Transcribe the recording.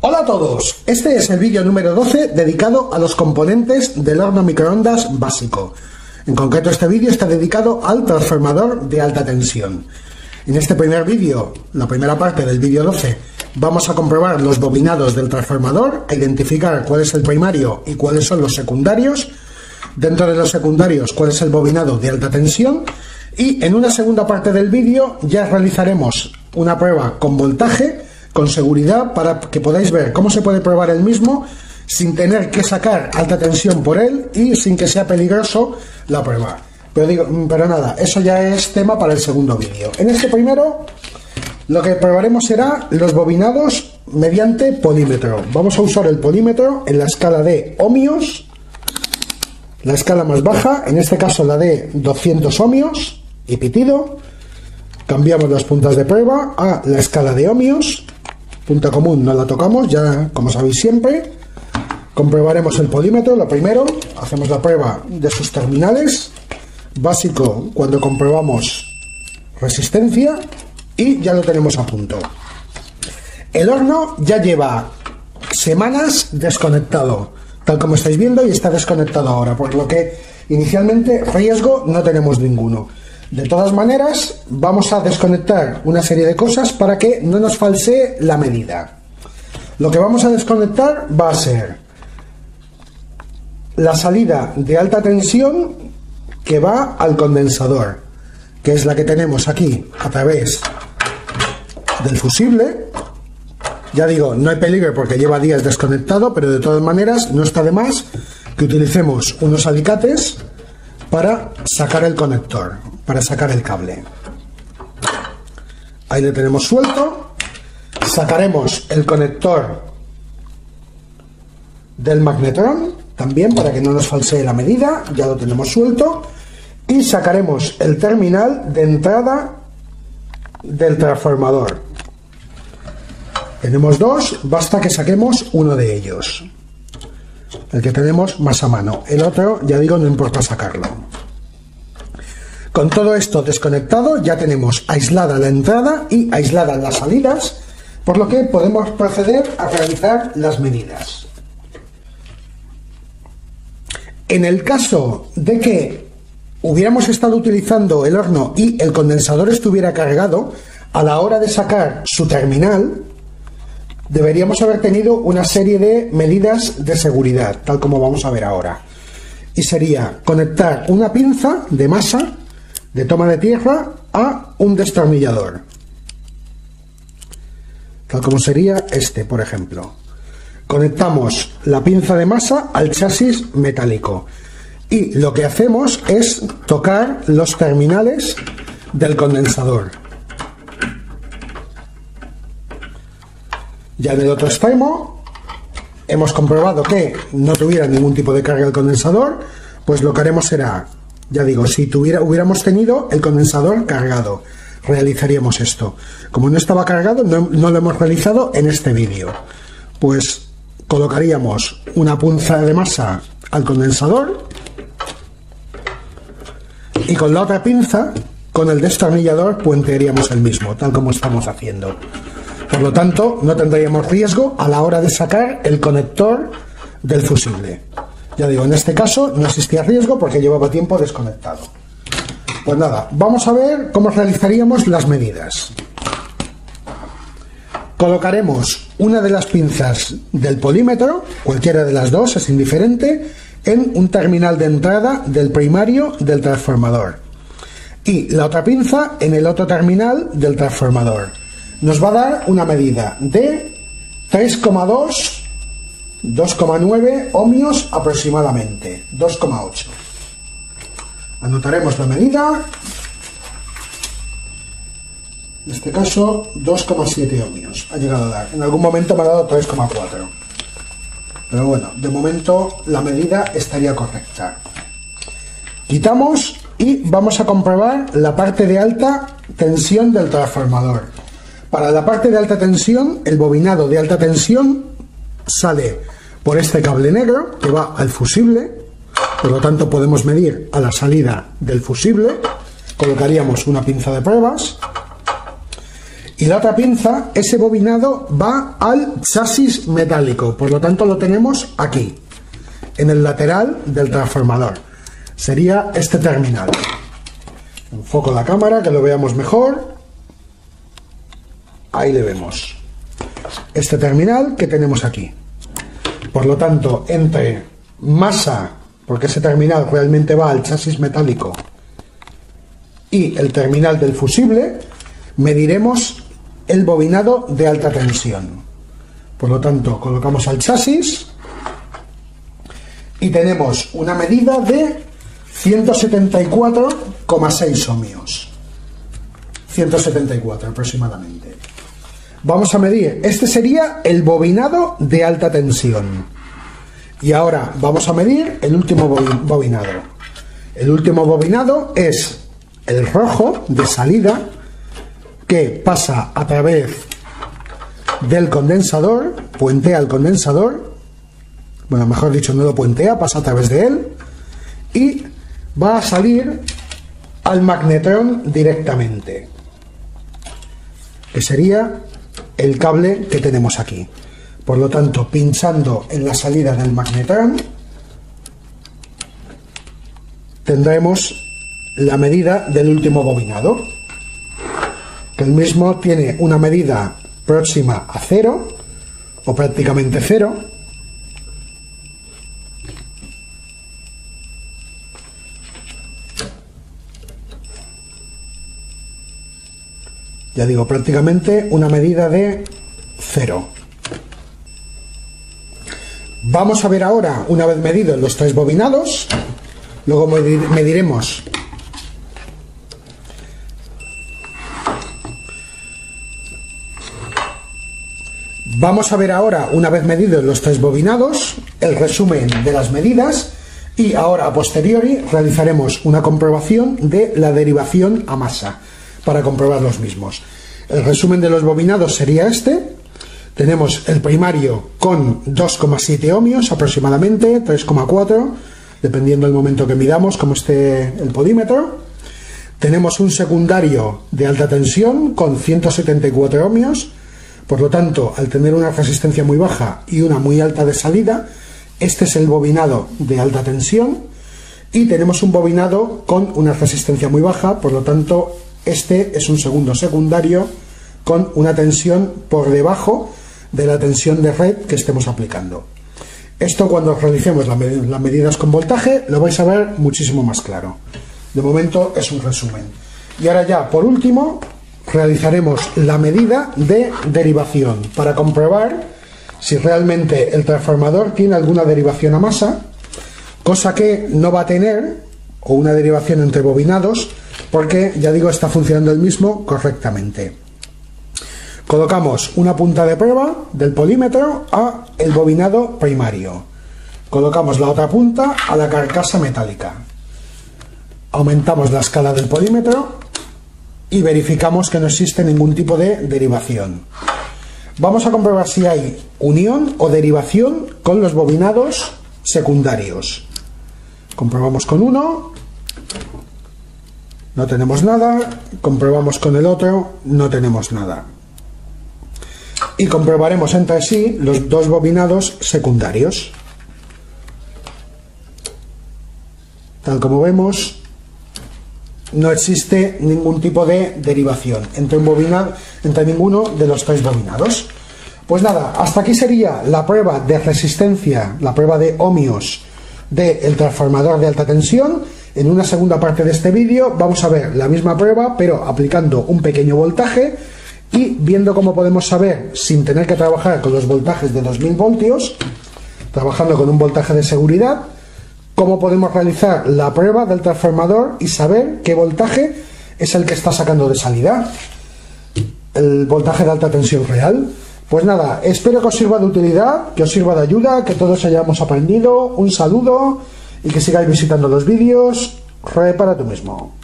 Hola a todos, este es el vídeo número 12 dedicado a los componentes del horno microondas básico. En concreto este vídeo está dedicado al transformador de alta tensión. En este primer vídeo, la primera parte del vídeo 12, vamos a comprobar los bobinados del transformador, a identificar cuál es el primario y cuáles son los secundarios. Dentro de los secundarios, cuál es el bobinado de alta tensión. Y en una segunda parte del vídeo ya realizaremos una prueba con voltaje, con seguridad, para que podáis ver cómo se puede probar el mismo sin tener que sacar alta tensión por él y sin que sea peligroso la prueba. Pero nada, eso ya es tema para el segundo vídeo. En este primero lo que probaremos será los bobinados mediante polímetro. Vamos a usar el polímetro en la escala de ohmios, la escala más baja, en este caso la de 200 ohmios y pitido. Cambiamos las puntas de prueba a la escala de ohmios. Punta común no la tocamos, ya como sabéis siempre. Comprobaremos el polímetro. Lo primero, hacemos la prueba de sus terminales. Básico cuando comprobamos resistencia y ya lo tenemos a punto. El horno ya lleva semanas desconectado, tal como estáis viendo, y está desconectado ahora, por lo que inicialmente riesgo no tenemos ninguno. De todas maneras, vamos a desconectar una serie de cosas para que no nos falsee la medida. Lo que vamos a desconectar va a ser la salida de alta tensión que va al condensador, que es la que tenemos aquí a través del fusible. Ya digo, no hay peligro porque lleva días desconectado, pero de todas maneras no está de más que utilicemos unos alicates para sacar el conector, para sacar el cable. Ahí le tenemos suelto. Sacaremos el conector del magnetrón también para que no nos falsee la medida, ya lo tenemos suelto. Y sacaremos el terminal de entrada del transformador. Tenemos dos, basta que saquemos uno de ellos, el que tenemos más a mano. El otro, ya digo, no importa sacarlo. Con todo esto desconectado, ya tenemos aislada la entrada y aisladas las salidas, por lo que podemos proceder a realizar las medidas. En el caso de que hubiéramos estado utilizando el horno y el condensador estuviera cargado, a la hora de sacar su terminal, deberíamos haber tenido una serie de medidas de seguridad, tal como vamos a ver ahora. Y sería conectar una pinza de masa, de toma de tierra, a un destornillador. Tal como sería este, por ejemplo. Conectamos la pinza de masa al chasis metálico. Y lo que hacemos es tocar los terminales del condensador. Ya en el otro extremo hemos comprobado que no tuviera ningún tipo de carga el condensador, pues lo que haremos será, ya digo, si hubiéramos tenido el condensador cargado, realizaríamos esto. Como no estaba cargado, no lo hemos realizado en este vídeo. Pues colocaríamos una punza de masa al condensador y con la otra pinza, con el destornillador, puentearíamos el mismo, tal como estamos haciendo. Por lo tanto, no tendríamos riesgo a la hora de sacar el conector del fusible. Ya digo, en este caso no existía riesgo porque llevaba tiempo desconectado. Pues nada, vamos a ver cómo realizaríamos las medidas. Colocaremos una de las pinzas del polímetro, cualquiera de las dos, es indiferente, en un terminal de entrada del primario del transformador. Y la otra pinza en el otro terminal del transformador. Nos va a dar una medida de 3,2, 2,9 ohmios aproximadamente, 2,8. Anotaremos la medida. En este caso 2,7 ohmios ha llegado a dar. En algún momento me ha dado 3,4. Pero bueno, de momento la medida estaría correcta. Quitamos y vamos a comprobar la parte de alta tensión del transformador. Para la parte de alta tensión, el bobinado de alta tensión sale por este cable negro que va al fusible. Por lo tanto podemos medir a la salida del fusible. Colocaríamos una pinza de pruebas Y la otra pinza, ese bobinado va al chasis metálico, por lo tanto lo tenemos aquí, en el lateral del transformador. Sería este terminal. Enfoco la cámara, que lo veamos mejor. Ahí le vemos. Este terminal que tenemos aquí. Por lo tanto, entre masa, porque ese terminal realmente va al chasis metálico, y el terminal del fusible, mediremos el bobinado de alta tensión. Por lo tanto, colocamos al chasis y tenemos una medida de 174,6 ohmios. 174 aproximadamente. Vamos a medir, este sería el bobinado de alta tensión. Y ahora vamos a medir el último bobinado. El último bobinado es el rojo de salida, que pasa a través del condensador, puentea el condensador, bueno, mejor dicho, no lo puentea, pasa a través de él, y va a salir al magnetrón directamente, que sería el cable que tenemos aquí. Por lo tanto, pinchando en la salida del magnetrón, tendremos la medida del último bobinado, que el mismo tiene una medida próxima a 0 o prácticamente 0. Ya digo, prácticamente una medida de 0. Vamos a ver ahora, una vez medidos los tres bobinados, luego mediremos Vamos a ver ahora, una vez medidos los tres bobinados, el resumen de las medidas, y ahora a posteriori realizaremos una comprobación de la derivación a masa para comprobar los mismos. El resumen de los bobinados sería este. Tenemos el primario con 2,7 ohmios aproximadamente, 3,4, dependiendo del momento que midamos, como esté el podímetro. Tenemos un secundario de alta tensión con 174 ohmios. Por lo tanto, al tener una resistencia muy baja y una muy alta de salida, este es el bobinado de alta tensión, y tenemos un bobinado con una resistencia muy baja, por lo tanto, este es un segundo secundario con una tensión por debajo de la tensión de red que estemos aplicando. Esto, cuando realicemos las medidas con voltaje, lo vais a ver muchísimo más claro. De momento es un resumen. Y ahora ya, por último, realizaremos la medida de derivación para comprobar si realmente el transformador tiene alguna derivación a masa, cosa que no va a tener, o una derivación entre bobinados, porque, ya digo, está funcionando el mismo correctamente. Colocamos una punta de prueba del polímetro a el bobinado primario. Colocamos la otra punta a la carcasa metálica. Aumentamos la escala del polímetro y verificamos que no existe ningún tipo de derivación. Vamos a comprobar si hay unión o derivación con los bobinados secundarios. Comprobamos con uno, no tenemos nada. Comprobamos con el otro, no tenemos nada. Y comprobaremos entre sí los dos bobinados secundarios. Tal como vemos, no existe ningún tipo de derivación entre ninguno de los tres bobinados. Pues nada, hasta aquí sería la prueba de resistencia, la prueba de ohmios del transformador de alta tensión. En una segunda parte de este vídeo vamos a ver la misma prueba, pero aplicando un pequeño voltaje y viendo cómo podemos saber, sin tener que trabajar con los voltajes de 2000 voltios, trabajando con un voltaje de seguridad, cómo podemos realizar la prueba del transformador y saber qué voltaje es el que está sacando de salida, el voltaje de alta tensión real. Pues nada, espero que os sirva de utilidad, que os sirva de ayuda, que todos hayamos aprendido. Un saludo y que sigáis visitando los vídeos. Repara tú mismo.